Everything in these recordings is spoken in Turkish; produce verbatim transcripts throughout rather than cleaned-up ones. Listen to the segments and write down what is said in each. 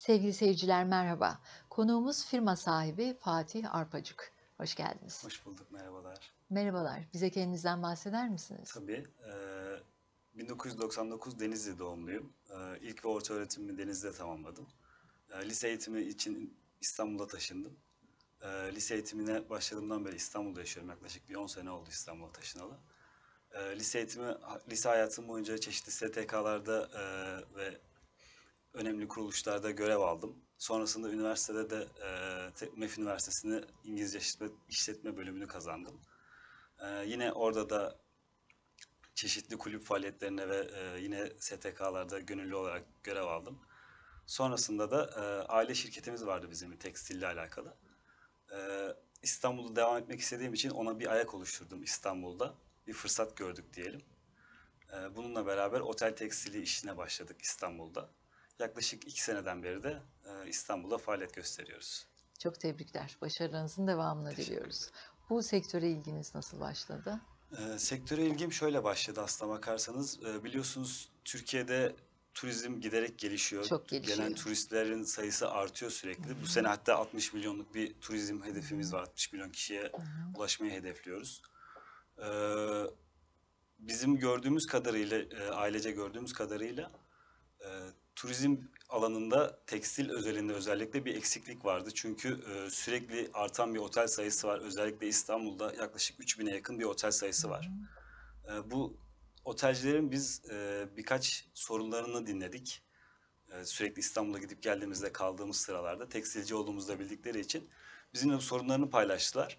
Sevgili seyirciler merhaba. Konuğumuz firma sahibi Fatih Arpacık. Hoş geldiniz. Hoş bulduk, merhabalar. Merhabalar. Bize kendinizden bahseder misiniz? Tabii, eee, bin dokuz yüz doksan dokuz Denizli doğumluyum. Eee, ilk ve orta öğretimimi Denizli'de tamamladım. Eee, lise eğitimi için İstanbul'a taşındım. Eee, lise eğitimine başladığımdan beri İstanbul'da yaşıyorum. Yaklaşık bir on sene oldu İstanbul'a taşınalı. Eee, lise eğitimi, lise hayatım boyunca çeşitli S T K'larda eee, ve önemli kuruluşlarda görev aldım. Sonrasında üniversitede de eee Te- MEF Üniversitesi'nde İngilizce İşletme, İşletme bölümünü kazandım. Eee, yine orada da çeşitli kulüp faaliyetlerine ve e, yine S T K'larda gönüllü olarak görev aldım. Sonrasında da e, aile şirketimiz vardı bizim bir tekstille alakalı. E, İstanbul'da devam etmek istediğim için ona bir ayak oluşturdum İstanbul'da. Bir fırsat gördük diyelim. E, bununla beraber otel tekstili işine başladık İstanbul'da. Yaklaşık iki seneden beri de e, İstanbul'da faaliyet gösteriyoruz. Çok tebrikler. Başarılarınızın devamını Teşekkür diliyoruz. ederim. Bu sektöre ilginiz nasıl başladı? E, sektöre ilgim şöyle başladı aslına bakarsanız. E, biliyorsunuz Türkiye'de turizm giderek gelişiyor. Çok Gelen gelişiyor. turistlerin sayısı artıyor Hı sürekli. Bu hı, sene hatta altmış milyonluk bir turizm hı hedefimiz hı, var. altmış milyon kişiye hı hı. ulaşmayı hedefliyoruz. E, bizim gördüğümüz kadarıyla, e, ailece gördüğümüz kadarıyla e, turizm alanında tekstil özelinde özellikle bir eksiklik vardı. Çünkü e, sürekli artan bir otel sayısı var. Özellikle İstanbul'da yaklaşık üç bine yakın bir otel sayısı var. E, bu otelcilerin biz e, birkaç sorunlarını dinledik. E, sürekli İstanbul'a gidip geldiğimizde kaldığımız sıralarda tekstilci olduğumuzu da bildikleri için bizimle bu sorunlarını paylaştılar.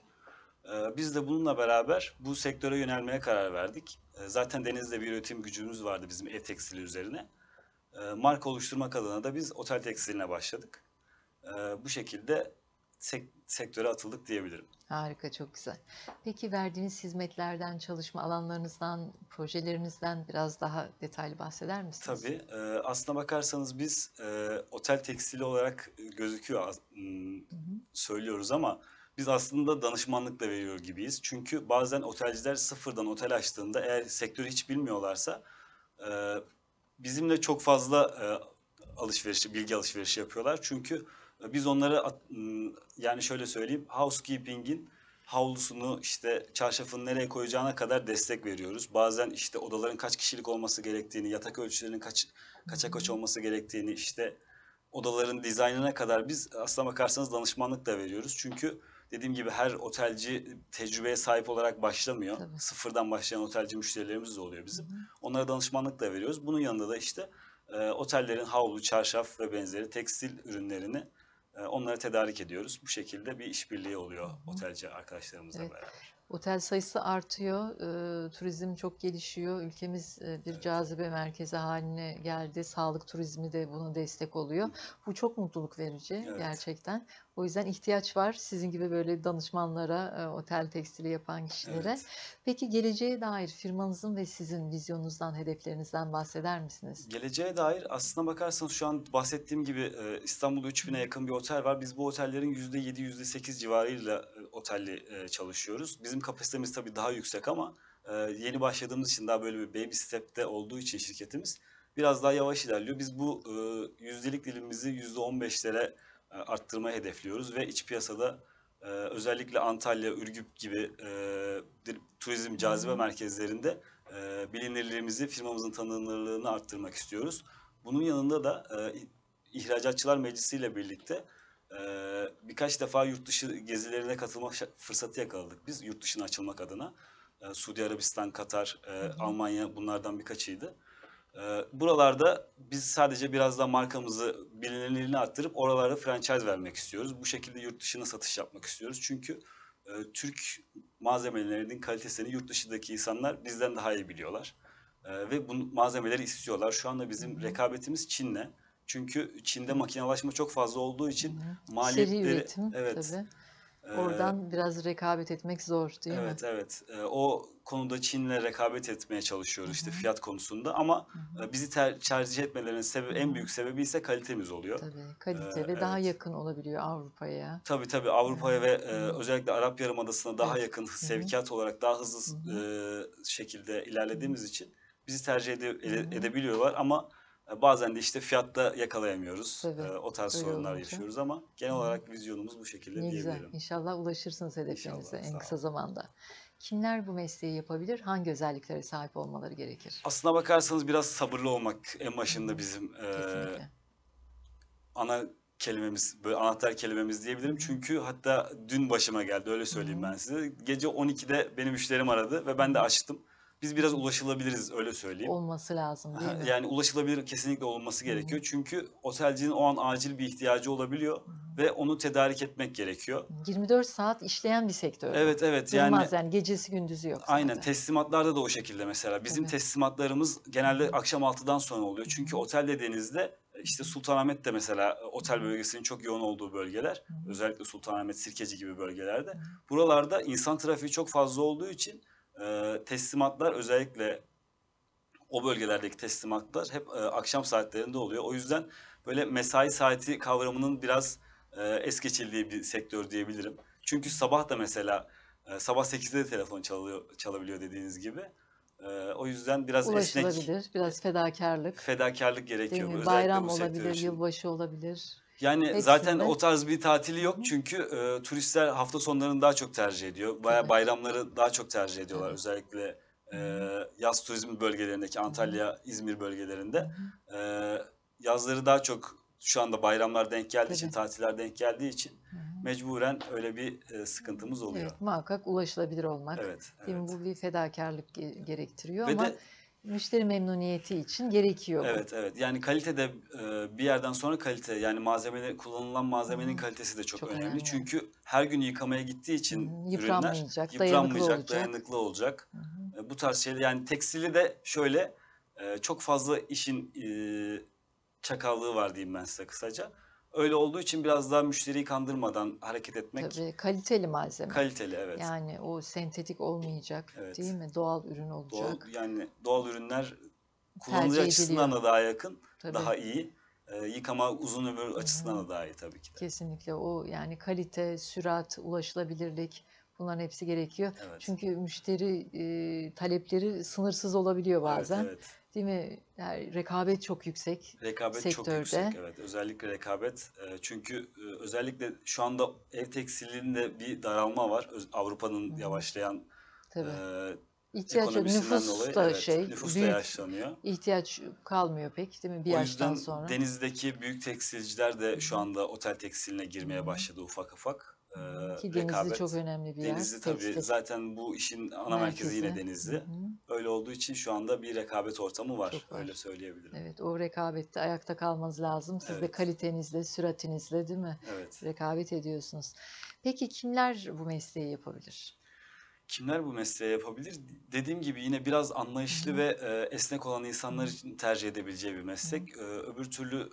E, biz de bununla beraber bu sektöre yönelmeye karar verdik. E, zaten denizde bir üretim gücümüz vardı bizim ev tekstili üzerine. E, marka oluşturmak adına da biz otel tekstiline başladık. E, bu şekilde sek- sektöre atıldık diyebilirim. Harika, çok güzel. Peki verdiğiniz hizmetlerden, çalışma alanlarınızdan, projelerinizden biraz daha detaylı bahseder misiniz? Tabii. E, aslına bakarsanız biz e, otel tekstili olarak gözüküyor, az- m, Hı hı, söylüyoruz ama biz aslında danışmanlık da veriyor gibiyiz. Çünkü bazen otelciler sıfırdan otel açtığında eğer sektörü hiç bilmiyorlarsa e, bizimle çok fazla e, alışveriş, bilgi alışverişi yapıyorlar. Çünkü e, biz onlara at- m, yani şöyle söyleyeyim, housekeeping'in havlusunu işte çarşafını nereye koyacağına kadar destek veriyoruz. Bazen işte odaların kaç kişilik olması gerektiğini, yatak ölçülerinin kaç hı kaça kaç hı. olması gerektiğini, işte odaların dizaynına kadar biz aslına bakarsanız danışmanlık da veriyoruz. Çünkü dediğim gibi her otelci tecrübeye sahip olarak başlamıyor. Tabii. Sıfırdan başlayan otelci müşterilerimiz de oluyor Hı bizim. hı. Onlara danışmanlık da veriyoruz. Bunun yanında da işte e, otellerin havlu, çarşaf ve benzeri tekstil ürünlerini e, onlara tedarik ediyoruz. Bu şekilde bir işbirliği Hı oluyor hı. otelci arkadaşlarımızla Evet. beraber. Otel sayısı artıyor, eee, turizm çok gelişiyor. Ülkemiz eee, bir Evet, cazibe merkezi haline geldi. Sağlık turizmi de buna destek oluyor. Bu çok mutluluk verici evet, gerçekten. O yüzden ihtiyaç var sizin gibi böyle danışmanlara, eee, otel tekstili yapan kişilere. evet. Peki geleceğe dair firmanızın ve sizin vizyonunuzdan, hedeflerinizden bahseder misiniz? Geleceğe dair aslına bakarsanız şu an bahsettiğim gibi e, İstanbul'da Hı üç bine yakın bir otel var. Biz bu otellerin yüzde yedi, yüzde sekiz civarıyla e, otelli e, çalışıyoruz. Bizim kapasitemiz tabii daha yüksek ama e, yeni başladığımız için daha böyle bir baby step'te olduğu için şirketimiz biraz daha yavaş ilerliyor. Biz bu e, yüzdelik dilimimizi yüzde on beşlere e, arttırmayı hedefliyoruz ve iç piyasada e, özellikle Antalya, Ürgüp gibi e, dir- turizm hı. cazibe Hı. merkezlerinde e, bilinirliğimizi, firmamızın tanınırlığını arttırmak istiyoruz. Bunun yanında da e, İhracatçılar Meclisi ile birlikte e, birkaç defa yurt dışı gezilerine katılma fırsatı yakaladık biz yurt dışına açılmak adına. E, Suudi Arabistan, Katar, Hı e, hı. Almanya bunlardan birkaçıydı. E, buralarda biz sadece biraz da markamızı bilinirliğini arttırıp oralarda franchise vermek istiyoruz. Bu şekilde yurt dışına satış yapmak istiyoruz. Çünkü e, Türk malzemelerinin kalitesini yurt dışındaki insanlar bizden daha iyi biliyorlar. E, ve bu malzemeleri istiyorlar. Şu anda Hı bizim hı. rekabetimiz Çin'le. Çünkü Çin'de Evet. makinalaşma çok fazla olduğu Hı için hı. Seri maliyetleri, üretim evet, tabii. e, Oradan biraz rekabet etmek zor, değil mi? evet, evet. Ee, o konuda Çin'le rekabet etmeye Hı çalışıyoruz işte hı. fiyat konusunda ama Hı hı. e, bizi ter- tercih etmelerinin Hı sebebi, en hı. büyük sebebi ise kalitemiz oluyor. Tabii, Ee, kalite ve daha evet. yakın olabiliyor Avrupa'ya. Tabii tabii Eee, Avrupa'ya ve e, hı hı. özellikle Arap Yarımadası'na daha Evet. yakın Hı hı. sevkiyat olarak daha Hı hızlı e, hı. şekilde Hı hı. ilerlediğimiz için bizi tercih ede- Hı ede- hı. edebiliyorlar ama E, bazen de işte fiyatta yakalayamıyoruz. E, Tabii, o tarz öyle sorunlar olunca. yaşıyoruz ama genel Hı hı. olarak vizyonumuz bu şekilde Ne güzel. diyebilirim. İnşallah ulaşırsınız hedeflerinize İnşallah, en sağ kısa olun. zamanda. Kimler bu mesleği yapabilir? Hangi özelliklere sahip olmaları gerekir? Aslına bakarsanız biraz sabırlı olmak en Hı başında hı. bizim eee, Kesinlikle. ana kelimemiz, böyle anahtar kelimemiz Hı diyebilirim. hı. Çünkü hatta dün başıma geldi, öyle Hı söyleyeyim hı. ben size. Gece on ikide benim müşterim aradı ve Hı ben de hı. açtım. Biz Hı biraz hı. ulaşılabiliriz, öyle söyleyeyim. Olması lazım, değil Aha, mi? yani ulaşılabilir kesinlikle olması Hı hı. gerekiyor. Çünkü otelcinin o an acil bir ihtiyacı olabiliyor Hı hı. ve onu tedarik etmek gerekiyor. yirmi dört saat işleyen bir sektör bu. Evet, evet, yani Durmaz yani gecesi gündüzü yok aynen, zaten. teslimatlarda da o şekilde mesela. Bizim Tabii. teslimatlarımız Hı genelde hı. akşam altıdan sonra oluyor. Hı Çünkü hı. otel dediğinizde, e, Hı işte hı. Sultanahmet de mesela e, Hı otel hı. bölgesinin çok yoğun olduğu bölgeler. Hı hı. Özellikle Sultanahmet, Sirkeci gibi Hı bölgelerde. hı. Buralarda insan trafiği çok fazla olduğu için, eee, teslimatlar özellikle o bölgelerdeki teslimatlar hep, eee, akşam saatlerinde oluyor. O yüzden böyle mesai saati kavramının biraz, eee, es geçildiği bir sektör diyebilirim. Çünkü sabah da mesela, eee, sabah sekizde de telefon çalıyor çalabiliyor dediğiniz gibi. Eee, o yüzden biraz esnek, Ulaşılabilir, e biraz fedakârlık, fedakârlık değil gerekiyor bu mi? özellikle Bayram bu sektör olabilir, için. yılbaşı olabilir. Yani zaten Hepsinde. o tarz bir tatili Hı yok hı. çünkü, eee, turistler hafta sonlarını daha çok tercih ediyor. Bayağı Tabii, bayramları daha çok tercih ediyorlar. tabii. Özellikle, Hı hı. eee, yaz turizmi bölgelerindeki Hı hı. Antalya, İzmir Hı bölgelerinde. hı. Eee, yazları daha çok şu anda bayramlar denk geldiği için, Tabii. tatiller denk geldiği için Hı hı. mecburen öyle bir, eee, sıkıntımız oluyor. Evet, muhakkak ulaşılabilir olmak, Evet, değil mi? evet. Bu bir fedakârlık ge gerektiriyor Ve ama de müşteri memnuniyeti için gerekiyor bu. evet, evet. Yani kalite de, eee, bir yerden sonra kalite, yani malzemeleri kullanılan Hı malzemenin hı. kalitesi de çok Çok önemli. önemli. Çünkü her gün yıkamaya gittiği Hı için hı. ürünler Yıpranmayacak, dayanıklı yıpranmayacak, olacak. dayanıklı olacak. Hı hı. Eee, bu tarz şeyler, yani tekstili de şöyle, eee, çok fazla işin, eee, çakallığı var diyeyim ben size kısaca. Öyle olduğu için biraz daha müşteriyi kandırmadan hareket etmek Tabii, kaliteli malzeme. kaliteli, evet. Yani o sentetik olmayacak, değil Evet. mi? Doğal ürün Doğal, olacak. yani doğal ürünler kullanıcı Tercih açısından ediliyor. da daha yakın, Tabii. daha iyi. Eee, yıkama, uzun ömür Hı açısından hı. da daha iyi tabii ki de. Kesinlikle o yani kalite, sürat, ulaşılabilirlik bunların hepsi gerekiyor. Evet. Çünkü müşteri, eee, talepleri sınırsız olabiliyor Evet, bazen. evet. Değil mi? Yani rekabet çok yüksek Rekabet çok yüksek, sektörde. evet. Özellikle rekabet. Eee, çünkü, eee, özellikle şu anda ev tekstilinde bir daralma var. Öz Hı Avrupa'nın hı. yavaşlayan, Tabii. eee, İhtiyaç yok. ekonomisinden Nüfus dolayı da evet, şey, nüfus da büyük yaşlanıyor. ihtiyaç kalmıyor pek, değil mi bir O yaştan yüzden sonra? denizdeki büyük tekstilciler Hı de şu hı. anda otel tekstiline Hı girmeye hı. başladı ufak ufak. Hı Eee, hı. Ki Denizli çok rekabet. önemli bir yer, Denizli tabii tekstil zaten bu işin ana merkezi merkezi. yine Hı Denizli. hı. Öyle olduğu için şu anda bir rekabet ortamı var, Çok öyle var. söyleyebilirim. Evet, o rekabette ayakta kalmanız lazım. Siz de Evet, kalitenizle, süratinizle, değil mi? evet. Rekabet ediyorsunuz. Peki kimler bu mesleği yapabilir? Kimler bu mesleği yapabilir? Dediğim gibi yine biraz Hı anlayışlı hı. ve, eee, esnek olan Hı insanlar hı. için tercih edebileceği bir Hı hı. meslek. Eee, öbür türlü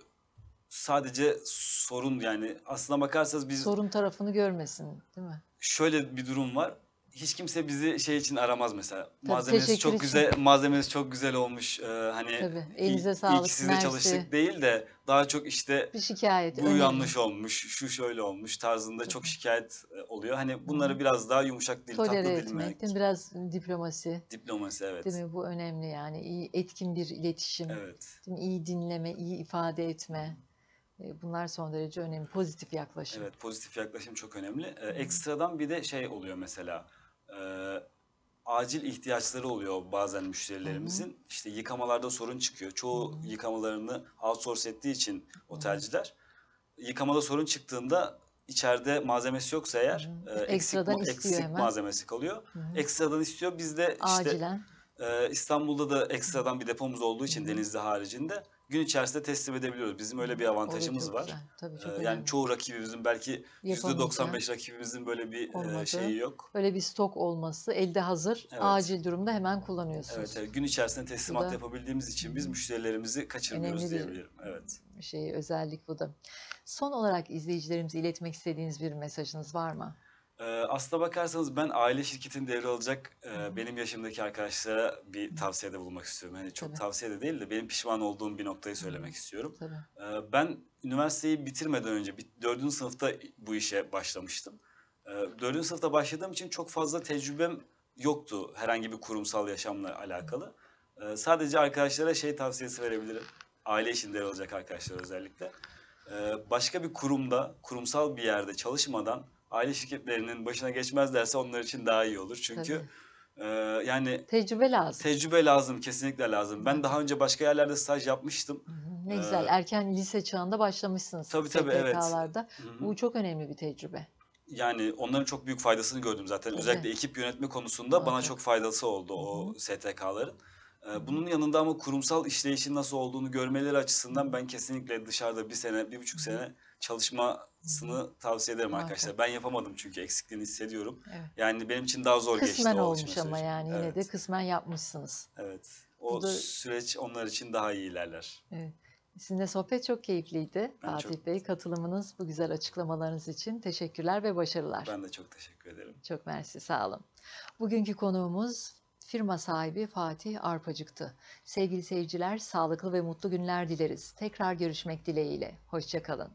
sadece sorun, yani aslına bakarsanız biz Sorun tarafını görmesin, değil mi? şöyle bir durum var. Hiç kimse bizi şey için aramaz mesela. Tabii Malzemeniz teşekkür çok için. güzel, malzemeniz çok güzel olmuş. Eee, hani Tabii iyi, elinize iyi ki sağlık, sizle çalıştık mersi. değil de daha çok işte Bir şikayet, bu öneri. yanlış olmuş, şu şöyle olmuş tarzında çok Tabii. şikayet e, oluyor. Hani Hı hı. bunları biraz daha yumuşak dil, Tolere tatlı etmek, değil mi? dilmek, Biraz diplomasi, diplomasi, değil evet. mi? Bu önemli yani. İyi, etkin bir iletişim, Evet. değil mi? İyi dinleme, iyi ifade etme. E, Bunlar son derece önemli. Pozitif yaklaşım. Evet, pozitif yaklaşım çok önemli. Eee, Hı hı. ekstradan bir de şey oluyor mesela. Eee, acil ihtiyaçları oluyor bazen Hı hı. müşterilerimizin. İşte yıkamalarda sorun çıkıyor. Hı Çoğu hı. yıkamalarını outsource ettiği için Hı hı. otelciler, yıkamada sorun çıktığında içeride malzemesi yoksa Hı eğer, hı. eee, eksik Ekstradan ma istiyor eksik hemen. malzemesi kalıyor. Hı hı. Ekstradan istiyor. Biz de işte, Acilen. eee, İstanbul'da da ekstradan bir depomuz olduğu Hı için hı. Denizli haricinde gün içerisinde teslim edebiliyoruz. Bizim Hı öyle hı. bir O da avantajımız çok var. güzel. Tabii Eee, çok yani önemli. çoğu rakibimizin belki yüzde doksan Yapamayacağı beş rakibimizin böyle bir, eee, olmadığı şeyi yok. böyle bir stok olması, elde hazır, Evet. acil durumda hemen Evet, kullanıyorsunuz. evet. Gün içerisinde Bu teslimat da yapabildiğimiz hı için biz hı, müşterilerimizi kaçırmıyoruz önemli bir diyebilirim. Evet. şey, özellik bu da. Son olarak izleyicilerimize iletmek istediğiniz bir mesajınız var mı? Eee, aslına bakarsanız ben aile şirketini devralacak, Hı eee, hı. benim yaşımdaki arkadaşlara Hı. bir tavsiyede bulunmak istiyorum. Hani çok Tabii. tavsiye de değil de benim pişman olduğum bir noktayı Hı hı. söylemek istiyorum. Tabii. Eee, ben üniversiteyi bitirmeden önce bi dördüncü sınıfta bu işe başlamıştım. Eee, dördüncü sınıfta başladığım için çok fazla tecrübem yoktu herhangi bir kurumsal yaşamla Hı. alakalı. Eee, sadece arkadaşlara şey tavsiyesi verebilirim. aile içinde yer alacak arkadaşlar özellikle. Ee, başka bir kurumda, kurumsal bir yerde çalışmadan aile şirketlerinin başına geçmezlerse onlar için daha iyi olur. Çünkü Tabii. e, yani Tecrübe lazım. tecrübe lazım, kesinlikle lazım. Ben Evet. daha önce başka yerlerde staj yapmıştım. Hı hı. Ne güzel. Ee, Erken lise çağında başlamışsınız tabii tabii evet. S T K'larda. Hı hı. Bu çok önemli bir tecrübe. Yani onların çok büyük faydasını gördüm zaten. Tabii. Özellikle ekip yönetme konusunda bana çok Muhakkak. faydası oldu Hı o hı. S T K'ların. Hı Ee, hı. bunun yanında ama kurumsal işleyişin nasıl olduğunu görmeleri Hı açısından hı. ben kesinlikle dışarıda bir sene, bir Hı buçuk hı. sene Hı hı. çalışmasını tavsiye ederim arkadaşlar. Muhakkak. Ben yapamadım çünkü eksikliğini hissediyorum. Evet. Yani benim için daha zor geçti Kısmen o alışma olmuş ama süreci. yani yine de Evet, kısmen yapmışsınız. evet. Bu O da süreç onlar için daha iyi ilerler. evet. Sizinle sohbet çok keyifliydi. Ben çok, Fatih Bey, katılımınız, bu güzel açıklamalarınız için teşekkürler ve başarılar. ben de çok teşekkür ederim. Çok mersi, sağ olun. Bugünkü konuğumuz firma sahibi Fatih Arpacık'tı. Sevgili seyirciler, sağlıklı ve mutlu günler dileriz. Tekrar görüşmek dileğiyle. Hoşça kalın.